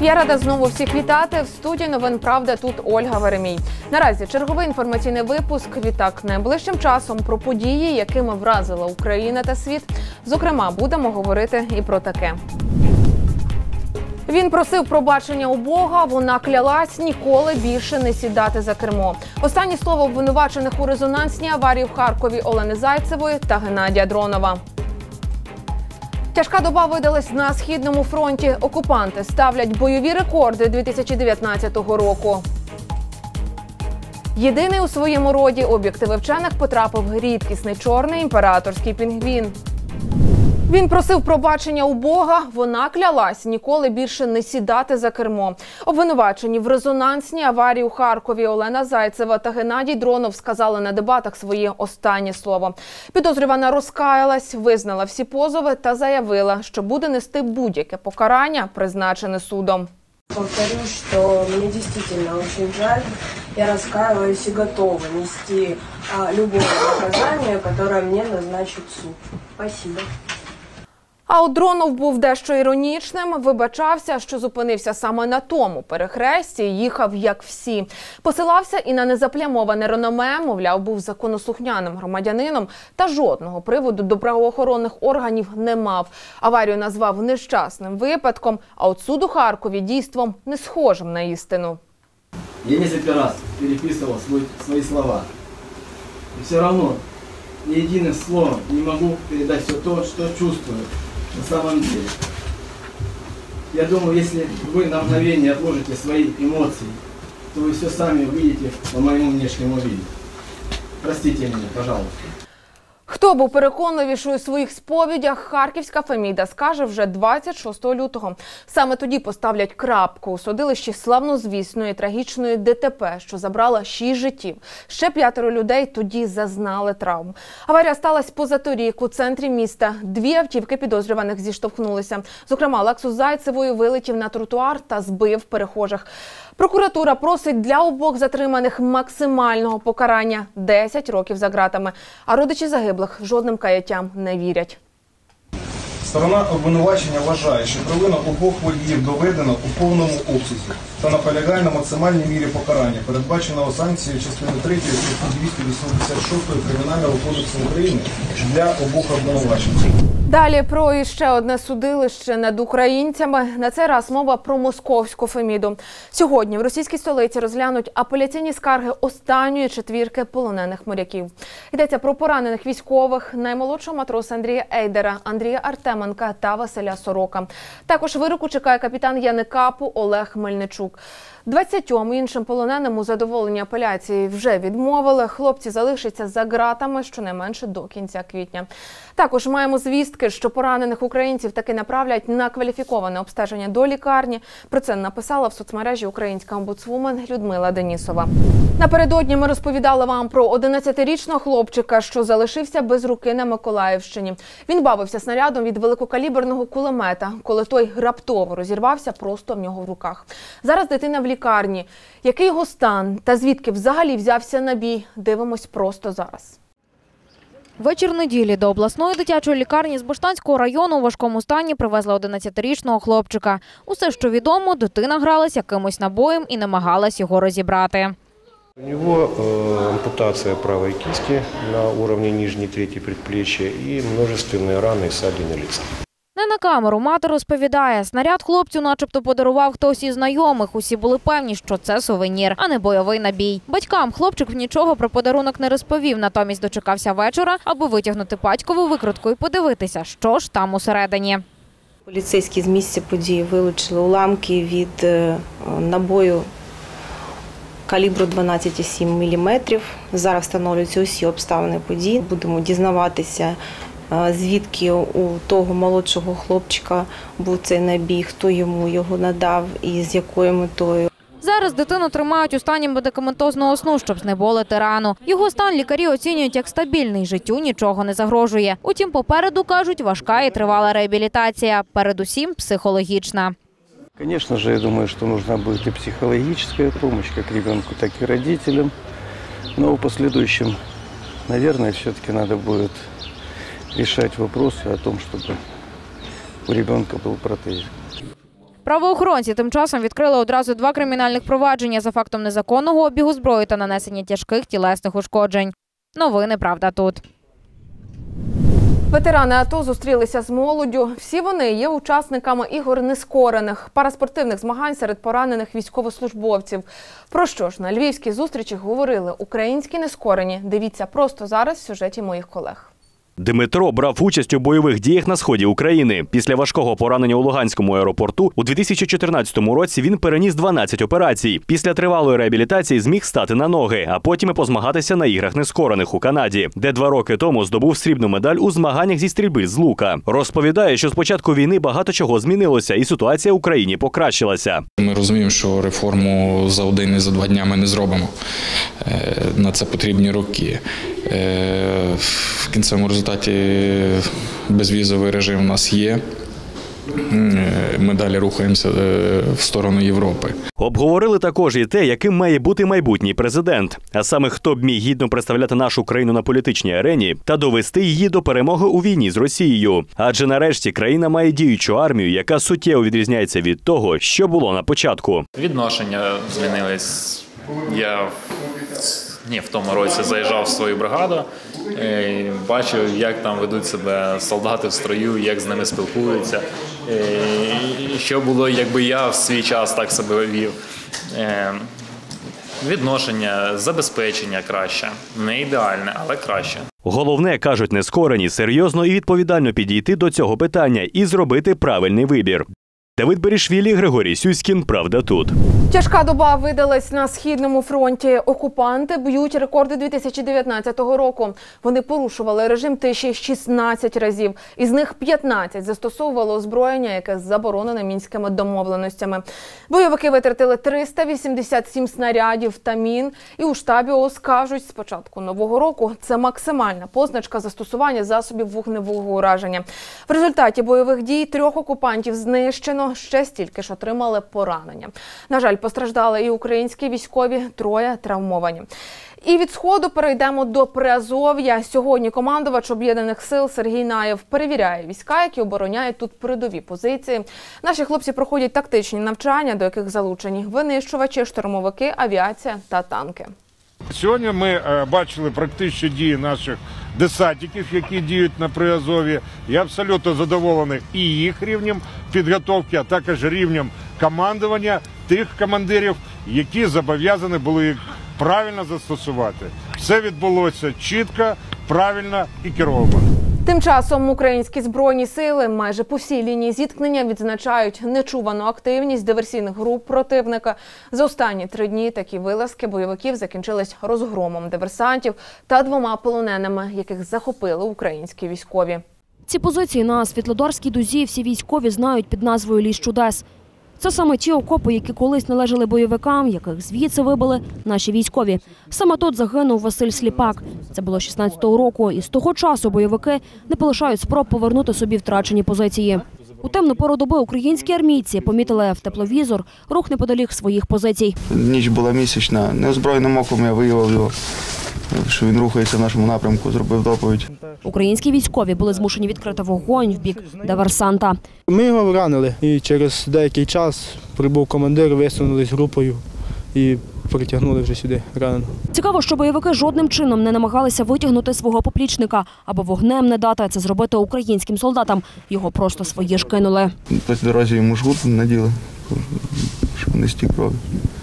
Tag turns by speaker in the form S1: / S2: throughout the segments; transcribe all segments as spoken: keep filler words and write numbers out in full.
S1: Я рада знову всіх вітати. В студії новин «Правда» тут Ольга Веремій. Наразі черговий інформаційний випуск. Відтак, найближчим часом про події, якими вразила Україна та світ. Зокрема, будемо говорити і про таке. Він просив пробачення у Бога, вона клялась ніколи більше не сідати за кермо. Останнє слово обвинувачених у резонансній аварії в Харкові Олени Зайцевої та Геннадія Дронова. Тяжка доба видалась на Східному фронті. Окупанти ставлять бойові рекорди дві тисячі дев'ятнадцятого року. Єдиний у своєму роді об'єктиви вчених потрапив рідкісний чорний імператорський пінгвін. Він просив пробачення у Бога, вона клялась ніколи більше не сідати за кермо. Обвинувачені в резонансній аварії у Харкові Олена Зайцева та Геннадій Дронов сказали на дебатах своє останнє слово. Підозрювана розкаялась, визнала всі позови та заявила, що буде нести будь-яке покарання, призначене судом.
S2: Повторю, что мне действительно очень жаль. Я раскаиваюсь и готова нести а, любое наказание, которое мне назначит суд. Спасибо.
S1: А от Дронов був дещо іронічним, вибачався, що зупинився саме на тому перехресті і їхав як всі. Посилався і на незаплямоване реноме, мовляв, був законослухняним громадянином та жодного приводу до правоохоронних органів не мав. Аварію назвав нещасним випадком, а от суд у Харкові дійством не схожим на істину.
S3: Я несколько раз переписывал свой, свои слова. И все равно ни единым словом не могу передать все то, что чувствую. На самом деле, я думаю, если вы на мгновение отложите свои эмоции, то вы все сами увидите по моему внешнему виду. Простите меня, пожалуйста.
S1: Хто був переконливіший у своїх сповідях, харківська Феміда скаже вже двадцять шостого лютого. Саме тоді поставлять крапку у судилищі славнозвісної трагічної ДТП, що забрала шість життів. Ще п'ятеро людей тоді зазнали травм. Аварія сталася позаторік у центрі міста. Дві автівки підозрюваних зіштовхнулися. Зокрема, Лексус Зайцевої вилетів на тротуар та збив перехожих. Прокуратура просить для обох затриманих максимального покарання – десять років за ґратами. А родичі загиблих жодним каяттям не вірять.
S4: Сторона обвинувачення вважає, що провина обох водіїв доведена у повному обсязі та наполягає на максимальній мірі покарання, передбаченого санкцією частини третьої статті двісті вісімдесят шість Кримінального кодексу України для обох обвинувачених.
S1: Далі про іще одне судилище над українцями. На цей раз мова про московську Феміду. Сьогодні в російській столиці розглянуть апеляційні скарги останньої четвірки полонених моряків. Йдеться про поранених військових, наймолодшого матроса Андрія Ейдера, Андрія Артеменка та Василя Сорока. Також вироку чекає капітан Яникапу Олег Мельничук. двадцятьом іншим полоненим у задоволенні апеляції вже відмовили. Хлопці залишаться за ґратами щонайменше до кінця квітня. Також маємо звістки, що поранених українців таки направлять на кваліфіковане обстеження до лікарні. Про це написала в соцмережі українська омбудсвумен Людмила Денісова. Напередодні ми розповідали вам про одинадцятирічного хлопчика, що залишився без руки на Миколаївщині. Він бавився снарядом від великокаліберного кулемета, коли той раптово розірвався просто в нього в руках. Зараз дитина в лікарні. Який його стан та звідки взагалі взявся набій, дивимось просто зараз.
S5: Вечір неділі до обласної дитячої лікарні з Баштанського району у важкому стані привезли одинадцятирічного хлопчика. Усе, що відомо, дитина гралась якимось набоєм і намагалась його розібрати.
S6: У него э, ампутация правой кисти на уровне нижней трети предплечья и множественные раны и ссадины лица.
S5: Не на камеру мати розповідає, снаряд хлопцю начебто подарував хтось із знайомих. Усі були певні, що це сувенір, а не бойовий набій. Батькам хлопчик нічого про подарунок не розповів, натомість дочекався вечора, аби витягнути батькову викрутку і подивитися, що ж там усередині.
S2: Поліцейські з місця події вилучили уламки від набою калібру дванадцять цілих сім міліметрів. Зараз встановлюються усі обставини події. Будемо дізнаватися, звідки у того молодшого хлопчика був цей набій, хто йому його надав і з якою метою.
S5: Зараз дитину тримають у стані медикаментозного сну, щоб знеболити рану. Його стан лікарі оцінюють як стабільний, життю нічого не загрожує. Утім, попереду, кажуть, важка і тривала реабілітація, передусім психологічна.
S6: Конечно же, я думаю, что нужна будет и психологическая помощь как ребенку, так и родителям. Но в последующем, наверное, все-таки надо будет решать вопросы о том, чтобы у ребенка был протез.
S5: Правоохоронці тим часом відкрили одразу два кримінальних провадження за фактом незаконного обігу зброї та нанесення тяжких тілесних ушкоджень. Новини «Правда» тут.
S1: Ветерани АТО зустрілися з молоддю. Всі вони є учасниками ігор нескорених, параспортивних змагань серед поранених військовослужбовців. Про що ж на львівській зустрічі говорили українські нескорені? Дивіться просто зараз в сюжеті моїх колег.
S7: Дмитро брав участь у бойових діях на сході України. Після важкого поранення у Луганському аеропорту у дві тисячі чотирнадцятому році він переніс дванадцять операцій. Після тривалої реабілітації зміг стати на ноги, а потім і позмагатися на іграх нескорених у Канаді, де два роки тому здобув срібну медаль у змаганнях зі стрільби з лука. Розповідає, що з початку війни багато чого змінилося і ситуація в Україні покращилася.
S8: Ми розуміємо, що реформу за один і за два дня ми не зробимо. На це потрібні роки. В кінцевому результаті безвізовий режим у нас є. Ми далі рухаємося в сторону Європи.
S7: Обговорили також і те, яким має бути майбутній президент. А саме, хто б міг гідно представляти нашу країну на політичній арені та довести її до перемоги у війні з Росією. Адже нарешті країна має діючу армію, яка суттєво відрізняється від того, що було на початку.
S9: Відношення змінились. Я ні, в тому році заїжджав в свою бригаду, бачив, як там ведуть себе солдати в строю, як з ними спілкуються. Що було, якби я в свій час так себе вів. Відношення, забезпечення краще. Не ідеальне, але краще.
S7: Головне, кажуть нескорені, серйозно і відповідально підійти до цього питання і зробити правильний вибір. Давид Берішвілі, Григорій Сюськін. Правда тут.
S1: Тяжка доба видалась на Східному фронті. Окупанти б'ють рекорди дві тисячі дев'ятнадцятого року. Вони порушували режим тиші шістнадцять разів. Із них п'ятнадцять застосовувало озброєння, яке заборонене мінськими домовленостями. Бойовики витратили триста вісімдесят сім снарядів та мін. І у штабі ООС кажуть, з початку нового року це максимальна позначка застосування засобів вогневого ураження. В результаті бойових дій трьох окупантів знищено. Ще стільки ж отримали поранення. На жаль, постраждали і українські військові, троє травмовані. І від Сходу перейдемо до Приазов'я. Сьогодні командувач Об'єднаних сил Сергій Наєв перевіряє війська, які обороняють тут передові позиції. Наші хлопці проходять тактичні навчання, до яких залучені винищувачі, штурмовики, авіація та танки.
S10: Сьогодні ми бачили практичні дії наших десантників, які діють на Приазов'ї. Я абсолютно задоволений і їх рівнем підготовки, а також рівнем командування тих командирів, які зобов'язані були їх правильно застосувати. Все відбулося чітко, правильно і керовано.
S1: Тим часом українські збройні сили майже по всій лінії зіткнення відзначають нечувану активність диверсійних груп противника. За останні три дні такі вилазки бойовиків закінчились розгромом диверсантів та двома полоненими, яких захопили українські військові.
S11: Ці позиції на Світлодарській дузі всі військові знають під назвою «Ліс чудес». Це саме ті окопи, які колись належали бойовикам, яких звідси вибили наші військові. Саме тут загинув Василь Сліпак. Це було шістнадцятого року, і з того часу бойовики не полишають спроб повернути собі втрачені позиції. У темну пору доби українські армійці помітили в тепловізор рух неподалік своїх позицій.
S12: Ніч була місячна, неозброєним оком я виявив його, що він рухається в нашому напрямку, зробив доповідь.
S11: Українські військові були змушені відкрити вогонь в бік диверсанта.
S13: Ми його ранили, і через деякий час прибув командир, висунулись групою і притягнули вже сюди раненого.
S11: Цікаво, що бойовики жодним чином не намагалися витягнути свого поплічника або вогнем не дати це зробити українським солдатам. Його просто свої ж кинули.
S12: По дорозі йому жгут наділи, щоб не стік крові.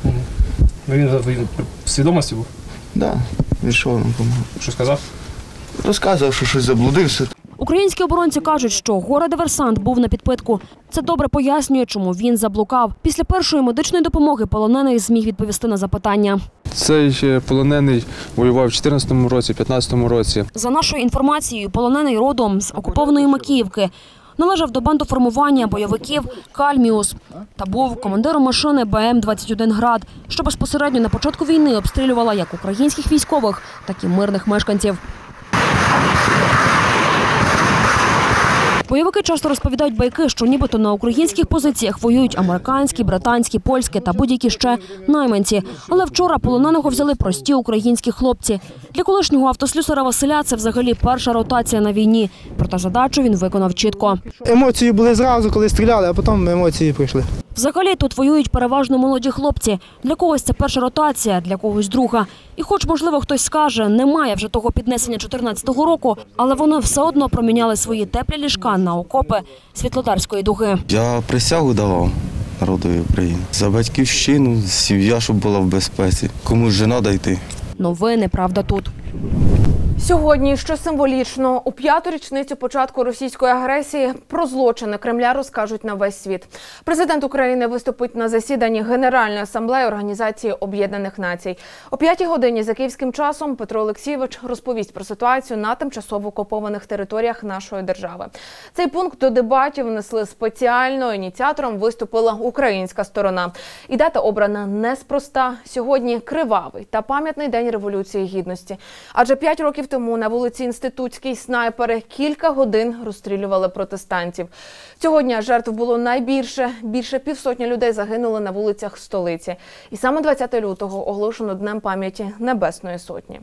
S4: Він в свідомості був?
S12: Так, він що нам допомагав.
S4: Що сказав?
S12: Розказував, що щось заблудився.
S11: Українські оборонці кажуть, що горе-диверсант був на підпитку. Це добре пояснює, чому він заблукав. Після першої медичної допомоги полонений зміг відповісти на запитання.
S14: Цей полонений воював у чотирнадцятому році, п'ятнадцятому році.
S11: За нашою інформацією, полонений родом з окупованої Макіївки. Належав до бандоформування бойовиків «Кальміус» та був командиром машини Б М двадцять один «Град», що безпосередньо на початку війни обстрілювала як українських військових, так і мирних мешканців. Бойовики часто розповідають байки, що нібито на українських позиціях воюють американські, британські, польські та будь-які ще найманці. Але вчора полоненого взяли прості українські хлопці. Для колишнього автослюсара Василя це взагалі перша ротація на війні. Проте задачу він виконав чітко.
S13: Емоції були зразу, коли стріляли, а потім емоції прийшли.
S11: Взагалі тут воюють переважно молоді хлопці. Для когось це перша ротація, для когось друга. І хоч, можливо, хтось скаже, немає вже того піднесення чотирнадцятого року, але вони все одно проміняли свої теплі ліжка на окопи Світлодарської дуги.
S15: Я присягу давав народові України. За батьківщину, сім'я, щоб була в безпеці. Комусь же треба йти.
S11: Новини «Правда тут».
S1: Сьогодні, що символічно, у п'яту річницю початку російської агресії про злочини Кремля розкажуть на весь світ. Президент України виступить на засіданні Генеральної асамблеї Організації Об'єднаних Націй. О п'ятій годині за київським часом Петро Олексійович розповість про ситуацію на тимчасово окупованих територіях нашої держави. Цей пункт до дебатів внесли спеціально, ініціатором виступила українська сторона. І дата обрана неспроста. Сьогодні кривавий та пам'ятний день Революції Гідності. Адже п'ять років тому на вулиці Інститутській снайпери кілька годин розстрілювали протестантів. Цього дня жертв було найбільше. Більше півсотні людей загинули на вулицях столиці. І саме двадцятого лютого оголошено Днем пам'яті Небесної Сотні.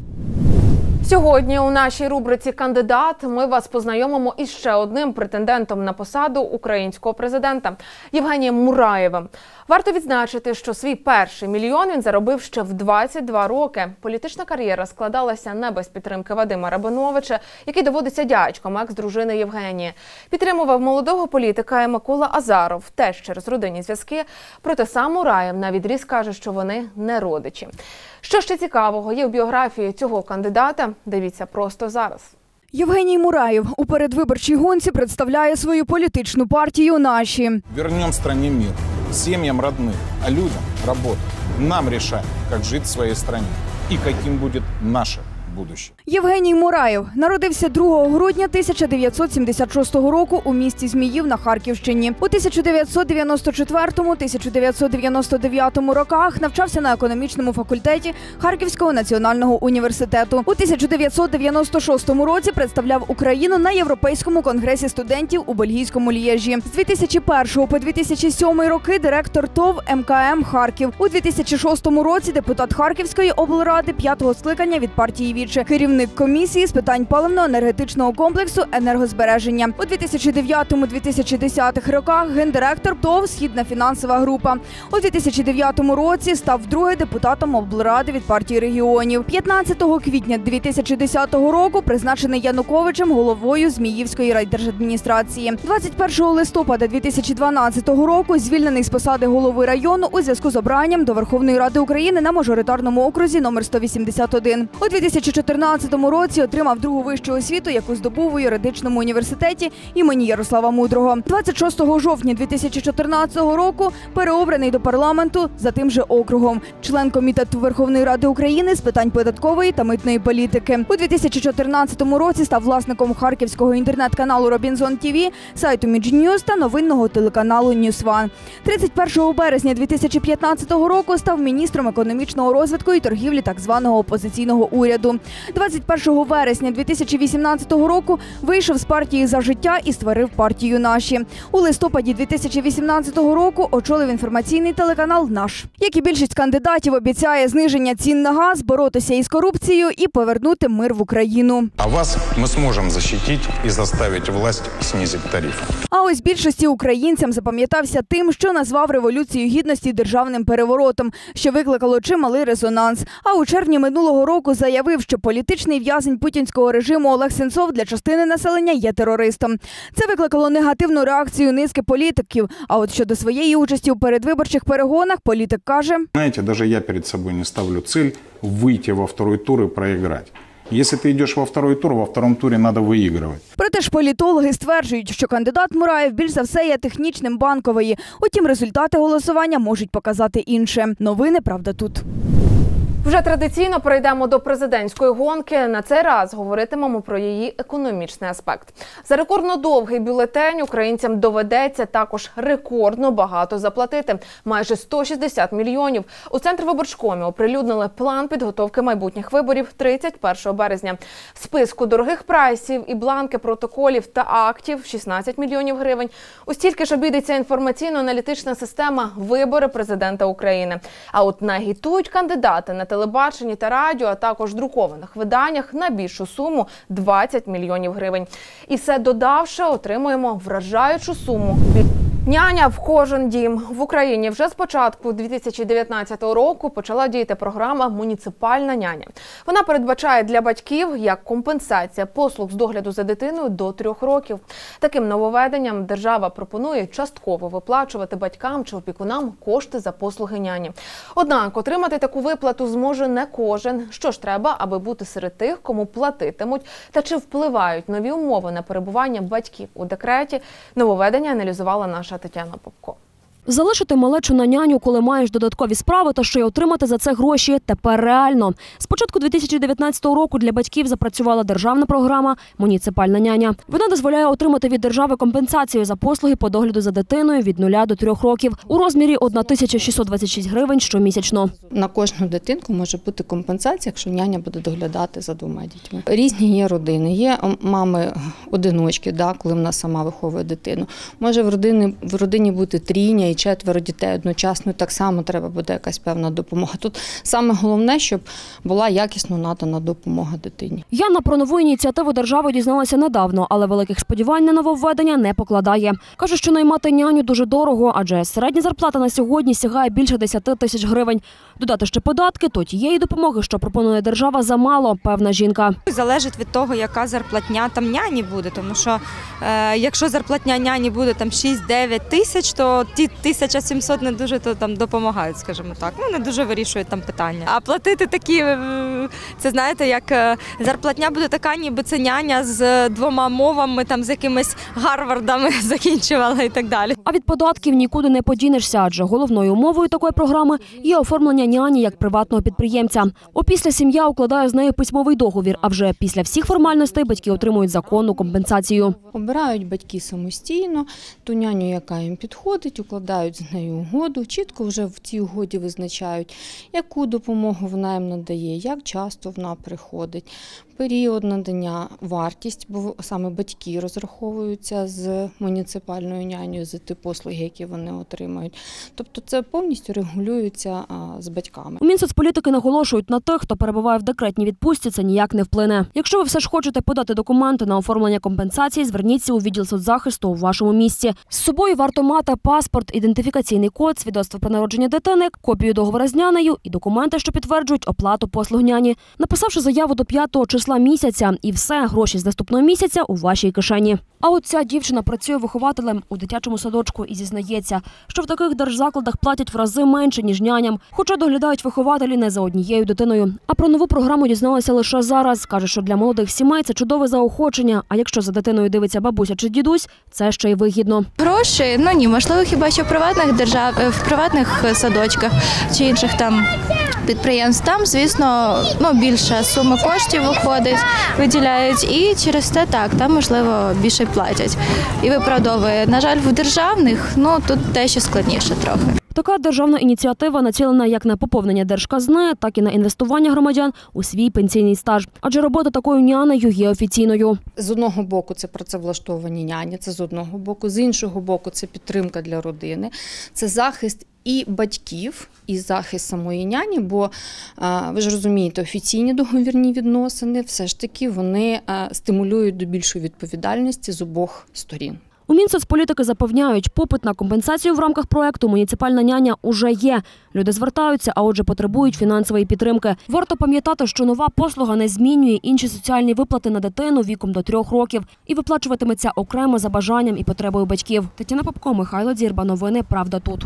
S1: Сьогодні у нашій рубриці «Кандидат» ми вас познайомимо із ще одним претендентом на посаду українського президента – Євгенієм Мураєвим. Варто відзначити, що свій перший мільйон він заробив ще в двадцять два роки. Політична кар'єра складалася не без підтримки Вадима Рабиновича, який доводиться дядьком екс-дружини Євгенії. Підтримував молодого політика і Микола Азаров, теж через родинні зв'язки. Проте сам Мураєв навідріз каже, що вони не родичі. Що ще цікавого є в біографії цього кандидата, дивіться просто зараз.
S16: Євгеній Мураєв у передвиборчій гонці представляє свою політичну партію «Наші».
S17: Вернем стране мир, семьям родных, а людям работу. Нам решать, как жить в своей стране и каким будет наше будущее.
S16: Євгеній Мураєв народився другого грудня тисяча дев'ятсот сімдесят шостого року у місті Зміїв на Харківщині. У тисяча дев'ятсот дев'яносто четвертому - тисяча дев'ятсот дев'яносто дев'ятому роках навчався на економічному факультеті Харківського національного університету. У тисяча дев'ятсот дев'яносто шостому році представляв Україну на Європейському конгресі студентів у бельгійському Лєжі. З дві тисячі першого по дві тисячі сьомий роки директор ТОВ ем ка ем «Харків». У дві тисячі шостому році депутат Харківської облради п'ятого скликання від партії «Віче», керівник комісії з питань паливно-енергетичного комплексу енергозбереження. У дві тисячі дев'ятому - дві тисячі десятих роках гендиректор ТОВ «Східна фінансова група». У дві тисячі дев'ятому році став вдруге депутатом облради від партії регіонів. п'ятнадцятого квітня дві тисячі десятого року призначений Януковичем головою Зміївської райдержадміністрації. двадцять першого листопада дві тисячі дванадцятого року звільнений з посади голови району у зв'язку з обранням до Верховної Ради України на мажоритарному окрузі номер сто вісімдесят один. У дві тисячі чотирнадцятому році отримав другу вищу освіту, яку здобув у юридичному університеті імені Ярослава Мудрого. двадцять шостого жовтня дві тисячі чотирнадцятого року переобраний до парламенту за тим же округом. Член Комітету Верховної Ради України з питань податкової та митної політики. У дві тисячі чотирнадцятому році став власником харківського інтернет-каналу «Робінзон ті ві», сайту «Міджньюз» та новинного телеканалу «Ньюсван». тридцять першого березня дві тисячі п'ятнадцятого року став міністром економічного розвитку і торгівлі так званого опозиційного уряду. двадцять першого вересня дві тисячі вісімнадцятого року вийшов з партії «За життя» і створив партію «Наші». У листопаді дві тисячі вісімнадцятого року очолив інформаційний телеканал «Наш». Як і більшість кандидатів, обіцяє зниження цін на газ, боротися із корупцією і повернути мир в Україну.
S17: А вас ми зможемо захистити і заставити власть знизити тарифи.
S16: А ось більшості українцям запам'ятався тим, що назвав Революцію Гідності державним переворотом, що викликало чималий резонанс. А у червні минулого року заявив, що політичний в'язень путінського режиму Олег Сенцов для частини населення є терористом. Це викликало негативну реакцію низки політиків. А от щодо своєї участі у передвиборчих перегонах, політик каже:
S17: Знаєте, навіть я перед собою не ставлю ціль вийти во второй тур і проіграти. Якщо ти йдеш во второй тур, во второму турі треба виігрувати.
S16: Проте ж політологи стверджують, що кандидат Мураєв більш за все є технічним Банкової. Утім, результати голосування можуть показати інше. Новини «Правда тут».
S1: Вже традиційно перейдемо до президентської гонки. На цей раз говоритимемо про її економічний аспект. За рекордно довгий бюлетень українцям доведеться також рекордно багато заплатити – майже сто шістдесят мільйонів. У Центрвиборчкомі оприлюднили план підготовки майбутніх виборів тридцять першого березня. В списку дорогих прайсів і бланки протоколів та актів – шістнадцять мільйонів гривень. У стільки ж обійдеться інформаційно-аналітична система «Вибори президента України». А от нагітують кандидати на телебаченні та радіо, а також друкованих виданнях на більшу суму – двадцять мільйонів гривень. І все додавши, отримуємо вражаючу суму від Няня в кожен дім. В Україні вже з початку дві тисячі дев'ятнадцятого року почала діяти програма «Муніципальна няня». Вона передбачає для батьків як компенсація послуг з догляду за дитиною до трьох років. Таким нововведенням держава пропонує частково виплачувати батькам чи опікунам кошти за послуги няні. Однак отримати таку виплату зможе не кожен. Що ж треба, аби бути серед тих, кому платитимуть, та чи впливають нові умови на перебування батьків у декреті? Нововведення аналізувала наша Тетяна Попко.
S11: Залишити малечу на няню, коли маєш додаткові справи, та ще й отримати за це гроші – тепер реально. З початку дві тисячі дев'ятнадцятого року для батьків запрацювала державна програма «Муніципальна няня». Вона дозволяє отримати від держави компенсацію за послуги по догляду за дитиною від нуля до трьох років у розмірі тисяча шістсот двадцять шість гривень щомісячно.
S18: На кожну дитинку може бути компенсація, якщо няня буде доглядати за двома дітьми. Різні є родини. Є мами-одиночки, да, коли вона сама виховує дитину. Може в родині, в родині бути трійня і четверо дітей одночасно, так само треба буде якась певна допомога. Тут саме головне, щоб була якісно надана допомога дитині.
S11: Яна про нову ініціативу держави дізналася недавно, але великих сподівань на нововведення не покладає. Каже, що наймати няню дуже дорого, адже середня зарплата на сьогодні сягає більше десяти тисяч гривень. Додати ще податки, то тієї допомоги, що пропонує держава, замало, певна жінка.
S19: Залежить від того, яка зарплатня там няні буде, тому що е, якщо зарплатня няні буде там шість-дев'ять тисяч, то ті тисяча сімсот не дуже то там допомагають, скажімо так. Ну, не дуже вирішують там питання. А платити такі, це знаєте, як зарплатня буде така, ніби це няня з двома мовами, там з якимись Гарвардами закінчувала і так далі.
S11: А від податків нікуди не подінешся, адже головною умовою такої програми є оформлення няні як приватного підприємця. Опісля сім'я укладає з нею письмовий договір, а вже після всіх формальностей батьки отримують законну компенсацію.
S18: Обирають батьки самостійно ту няню, яка їм підходить, укладають з нею угоду, чітко вже в цій угоді визначають, яку допомогу вона їм надає, як часто вона приходить, період надання, вартість, бо саме батьки розраховуються з муніципальною нянею за ті послуги, які вони отримають. Тобто це повністю регулюється з батьками.
S11: У Мінсоцполітики наголошують на тих, хто перебуває в декретній відпустці, це ніяк не вплине. Якщо ви все ж хочете подати документи на оформлення компенсації, зверніться у відділ соцзахисту у вашому місті. З собою варто мати паспорт, ідентифікаційний код, свідоцтво про народження дитини, копію договору з нянею і документи, що підтверджують оплату послуг няні. Написавши заяву до п'ятого числа місяця, і все, гроші з наступного місяця у вашій кишені. А от ця дівчина працює вихователем у дитячому садочку і зізнається, що в таких держзакладах платять в рази менше, ніж няням, хоча доглядають вихователі не за однією дитиною. А про нову програму дізналася лише зараз. Каже, що для молодих сімей це чудове заохочення, а якщо за дитиною дивиться бабуся чи дідусь, це ще й вигідно.
S20: Гроші, ну ні, можливо, хіба що в приватних держав, в приватних садочках чи інших там підприємств. Там, звісно, ну, більша сума коштів виходить, виділяють, і через те так, там, можливо, більше платять. І виправдовує. На жаль, в державних, ну, тут дещо складніше трохи.
S11: Така державна ініціатива націлена як на поповнення держказни, так і на інвестування громадян у свій пенсійний стаж. Адже робота такою нянею є офіційною.
S18: З одного боку це працевлаштовані няні, це з одного боку. З іншого боку це підтримка для родини, це захист і батьків, і захист самої няні, бо, ви ж розумієте, офіційні договірні відносини все ж таки вони стимулюють до більшої відповідальності з обох сторін.
S11: У Мінсоцполітики запевняють, попит на компенсацію в рамках проекту «Муніципальна няня» уже є. Люди звертаються, а отже потребують фінансової підтримки. Варто пам'ятати, що нова послуга не змінює інші соціальні виплати на дитину віком до трьох років і виплачуватиметься окремо за бажанням і потребою батьків. Тетяна Попко, Михайло Дзірба. Новини «Правда тут».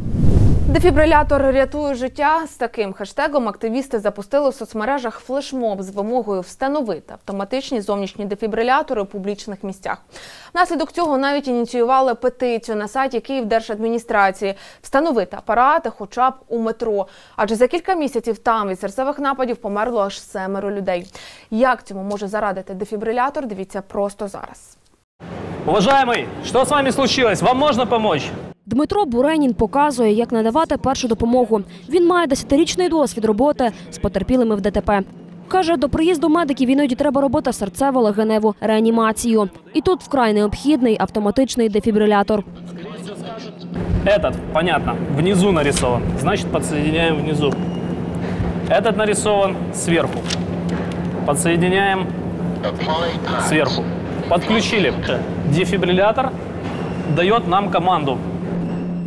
S1: Дефібрилятор рятує життя. З таким хештегом активісти запустили в соцмережах флешмоб з вимогою встановити автоматичні зовнішні дефібрилятори у публічних місцях. Внаслідок цього навіть ініціювали петицію на сайті Київдержадміністрації встановити апарати хоча б у метро. Адже за кілька місяців там від серцевих нападів померло аж семеро людей. Як цьому може зарадити дефібрилятор, дивіться просто зараз.
S21: Уважаемый, что с вами случилось? Вам можно помочь?
S11: Дмитро Буренін показує, як надавати першу допомогу. Він має десятирічний досвід роботи з потерпілими в ДТП. Каже, до приїзду медиків іноді треба робити серцево-легеневу реанімацію. І тут вкрай необхідний автоматичний дефібрилятор.
S21: Этот, понятно, внизу нарисован. Значит, подсоединяем внизу. Этот нарисован сверху. Подсоединяем сверху. Подключили. Дефибриллятор дает нам команду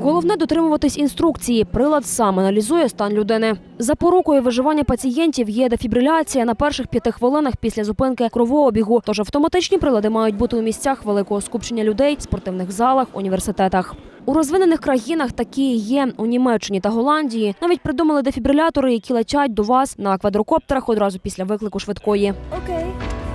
S11: Головне – дотримуватись інструкції. Прилад сам аналізує стан людини. Запорукою виживання пацієнтів є дефібриляція на перших п'яти хвилинах після зупинки кровообігу. Тож автоматичні прилади мають бути у місцях великого скупчення людей, спортивних залах, університетах. У розвинених країнах такі є. У Німеччині та Голландії навіть придумали дефібрилятори, які летять до вас на квадрокоптерах одразу після виклику швидкої.
S16: Окей.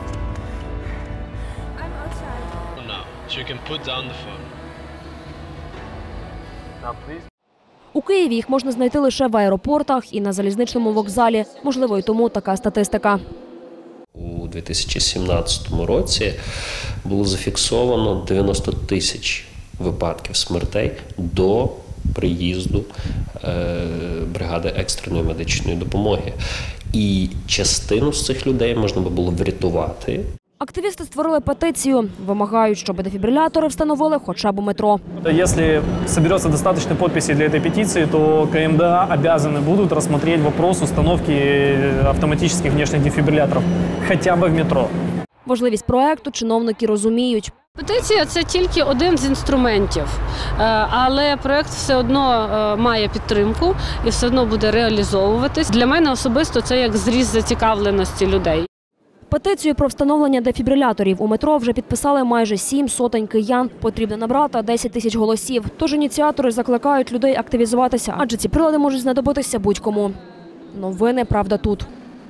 S11: У Києві їх можна знайти лише в аеропортах і на залізничному вокзалі. Можливо, і тому така статистика.
S3: У дві тисячі сімнадцятому році було зафіксовано дев'яносто тисяч випадків смертей до приїзду бригади екстреної медичної допомоги. І частину з цих людей можна було врятувати.
S11: Активісти створили петицію. Вимагають, щоб дефібрилятори встановили хоча б у метро.
S21: Если соберется достаточно подписей для этой петиции, то КМДА обязаны будут рассмотреть вопрос установки автоматических внешних дефибрилляторов хотя бы в метро.
S11: Важливість проекту чиновники розуміють.
S22: Петиція – це тільки один з інструментів, але проект все одно має підтримку і все одно буде реалізовуватись. Для мене особисто це як зріз зацікавленості людей.
S11: Петицію про встановлення дефібриляторів у метро вже підписали майже сім сотень киян. Потрібно набрати десять тисяч голосів. Тож ініціатори закликають людей активізуватися, адже ці прилади можуть знадобитися будь-кому. Новини «Правда тут».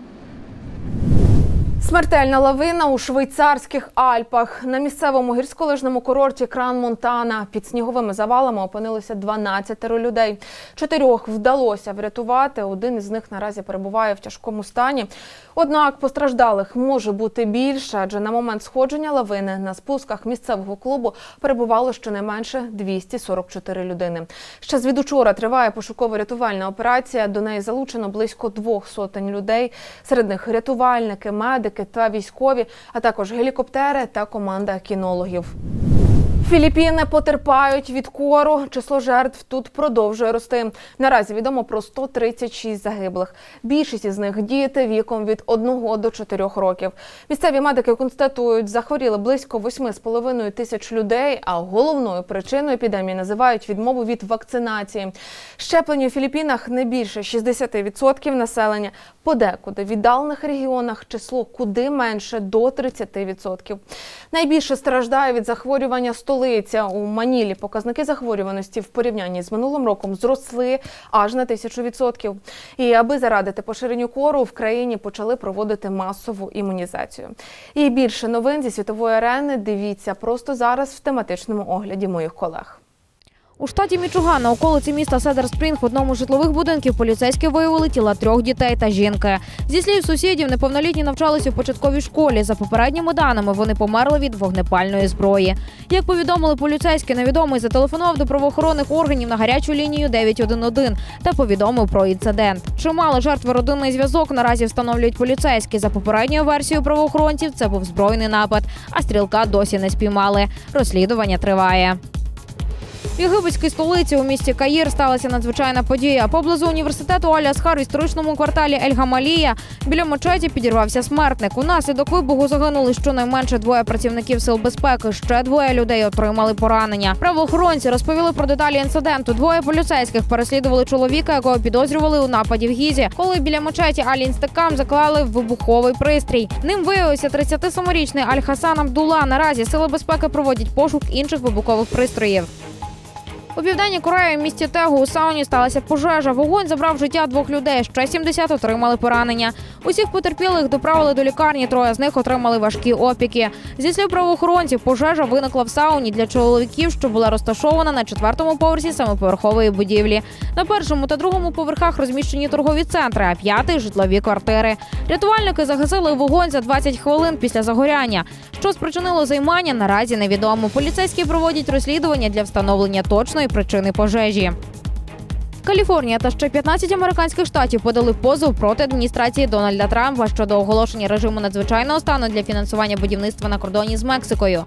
S1: Смертельна лавина у швейцарських Альпах. На місцевому гірськолижному курорті Кран-Монтана під сніговими завалами опинилося дванадцять людей. Чотирьох вдалося врятувати, один із них наразі перебуває в тяжкому стані. Однак постраждалих може бути більше, адже на момент сходження лавини на спусках місцевого клубу перебувало щонайменше двісті сорок чотири людини. Ще звідучора триває пошуково-рятувальна операція. До неї залучено близько двох сотень людей. Серед них рятувальники, медики та військові, а також гелікоптери та команда кінологів. Філіппіни потерпають від кору. Число жертв тут продовжує рости. Наразі відомо про сто тридцять шість загиблих. Більшість із них – діти віком від одного до чотирьох років. Місцеві медики констатують, захворіли близько восьми з половиною тисяч людей, а головною причиною епідемії називають відмову від вакцинації. Щеплені у Філіппінах не більше шістдесят відсотків населення. Подекуди в віддалених регіонах число куди менше – до тридцять відсотків. Найбільше страждає від захворювання столиця. У Манілі показники захворюваності в порівнянні з минулим роком зросли аж на тисячу відсотків. І аби зарадити поширенню кору, в країні почали проводити масову імунізацію. І більше новин зі світової арени дивіться просто зараз в тематичному огляді моїх колег.
S5: У штаті Мічиган на околиці міста Седер-Спрінг в одному з житлових будинків поліцейські виявили тіла трьох дітей та жінки. Зі слів сусідів, неповнолітні навчалися у початковій школі. За попередніми даними, вони померли від вогнепальної зброї. Як повідомили поліцейські, невідомий зателефонував до правоохоронних органів на гарячу лінію дев'ять один один та повідомив про інцидент. Чи мали жертви родинний зв'язок, наразі встановлюють поліцейські. За попередньою версією правоохоронців, це був збройний напад, а стрілка досі не спіймали. Розслідування триває. В єгипетській столиці у місті Каїр сталася надзвичайна подія. Поблизу університету Аль-Асхар в історичному кварталі Ель-Гамалія біля мечеті підірвався смертник. Унаслідок вибуху загинули щонайменше двоє працівників сил безпеки. Ще двоє людей отримали поранення. Правоохоронці розповіли про деталі інциденту. Двоє поліцейських переслідували чоловіка, якого підозрювали у нападі в Гізі, коли біля мечеті Аль-Інстекам заклали вибуховий пристрій. Ним виявився тридцятисемирічний Аль-Хасан Абдулла. Наразі сили безпеки проводять пошук інших вибухових пристроїв. У Південній Кореї в місті Тегу у сауні сталася пожежа. Вогонь забрав життя двох людей, ще сімдесят отримали поранення. Усіх потерпілих доправили до лікарні, троє з них отримали важкі опіки. Зі слів правоохоронців, пожежа виникла в сауні для чоловіків, що була розташована на четвертому поверсі самоповерхової будівлі. На першому та другому поверхах розміщені торгові центри, а п'ятий – житлові квартири. Рятувальники загасили вогонь за двадцять хвилин після загоряння. Що спричинило займання, наразі невідомо. Поліцейські проводять розслідування для встановлення точної причини пожежі. Каліфорнія та ще п'ятнадцять американських штатів подали позов проти адміністрації Дональда Трампа щодо оголошення режиму надзвичайного стану для фінансування будівництва на кордоні з Мексикою.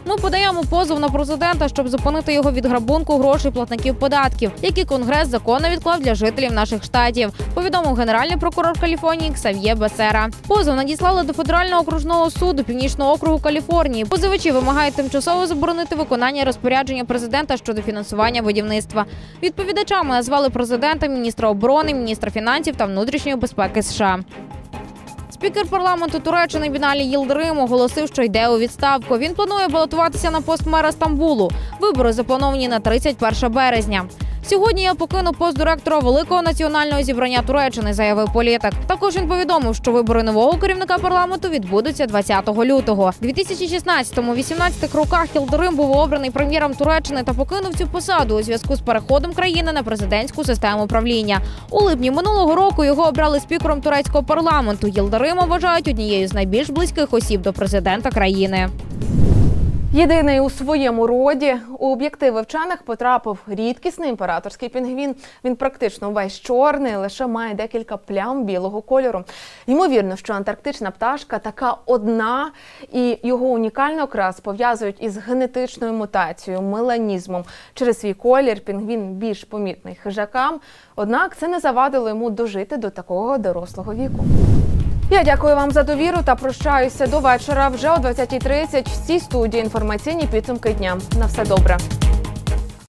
S5: Ми подаємо позов на президента, щоб зупинити його від грабунку грошей платників податків, які Конгрес законно відклав для жителів наших штатів, повідомив генеральний прокурор Каліфорнії Ксав'є Бесера. Позов надіслали до Федерального окружного суду Північного округу Каліфорнії. Позивачі вимагають тимчасово заборонити виконання розпорядження президента щодо фінансування будівництва. Відповідачами назвали президента, міністра оборони, міністра фінансів та внутрішньої безпеки США. Спікер парламенту Туреччини Біналі Йилдирим оголосив, що йде у відставку. Він планує балотуватися на пост мера Стамбулу. Вибори заплановані на тридцять перше березня. Сьогодні я покину пост директора Великого національного зібрання Туреччини, заявив політик. Також він повідомив, що вибори нового керівника парламенту відбудуться двадцятого лютого. У дві тисячі шістнадцятому-вісімнадцятому роках Йилдирим був обраний прем'єром Туреччини та покинув цю посаду у зв'язку з переходом країни на президентську систему правління. У липні минулого року його обрали спікером турецького парламенту. Йилдирима вважають однією з найбільш близьких осіб до президента країни.
S1: Єдиний у своєму роді у об'єктиви вчених потрапив рідкісний імператорський пінгвін. Він практично весь чорний, лише має декілька плям білого кольору. Ймовірно, що антарктична пташка така одна, і його унікальний окрас пов'язують із генетичною мутацією, меланізмом. Через свій колір пінгвін більш помітний хижакам, однак це не завадило йому дожити до такого дорослого віку. Я дякую вам за довіру та прощаюся до вечора. Вже о двадцятій тридцять в цій студії інформаційні підсумки дня. На все добре.